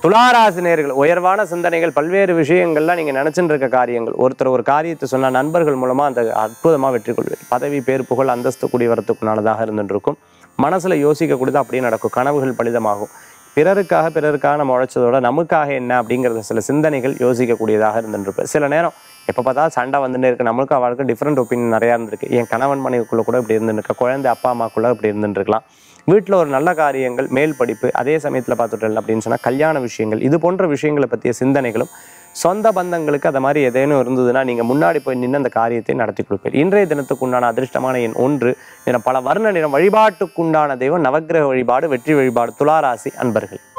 துளாராசி நேயர்கள் உயர்வான சிந்தனைகள், பல்வேறு விஷயங்கள்லாம் நீங்க நினைச்சுட்டு இருக்க காரியங்கள், ஒருத்தர் ஒரு காரியத்தை சொன்னா நண்பர்கள் மூலமா அந்த அற்புதமா வெற்றி கொள்வீர். பதவி, பேர், புகழ், அந்தஸ்து கூடி வரத்துக்குண்டானதாக இருந்துட்டு இருக்கும். மனசுல யோசிக்கக்கூடியது அப்படியே நடக்கும். கனவுகள் பலிதமாகும். பிறருக்காக நம்ம உழைச்சதோட நமக்காக என்ன அப்படிங்கிறத சில சிந்தனைகள் யோசிக்கக்கூடியதாக இருந்துட்டு சில நேரம் எப்போ பார்த்தா சண்டை வந்துட்டே இருக்கு. நம்மளுக்கு அவளுக்கு டிஃப்ரெண்ட் ஒப்பீனியன் நிறையா இருந்திருக்கு. என் கணவன் மனைவிக்குள்ள கூட இப்படி இருந்துருக்கா, குழந்தை அப்பா அம்மாக்குள்ள இப்படி இருந்துருக்கலாம். வீட்டில் ஒரு நல்ல காரியங்கள், மேல் படிப்பு, அதே சமயத்தில் பார்த்துட்டு அப்படின்னு சொன்னால் கல்யாண விஷயங்கள், இது போன்ற விஷயங்களை பற்றிய சிந்தனைகளும், சொந்த பந்தங்களுக்கு அதை மாதிரி ஏதேனும் இருந்ததுன்னா நீங்கள் முன்னாடி போய் நின்று அந்த காரியத்தை நடத்தி கொடுப்பீர். இன்றைய தினத்துக்கு உண்டான அதிர்ஷ்டமான எண் 1, நிறம் பல வர்ண நிறம். வழிபாட்டுக்குண்டான தெய்வம் நவக்கிரக வழிபாடு, வெற்றி வழிபாடு. துளாராசி அன்பர்கள்.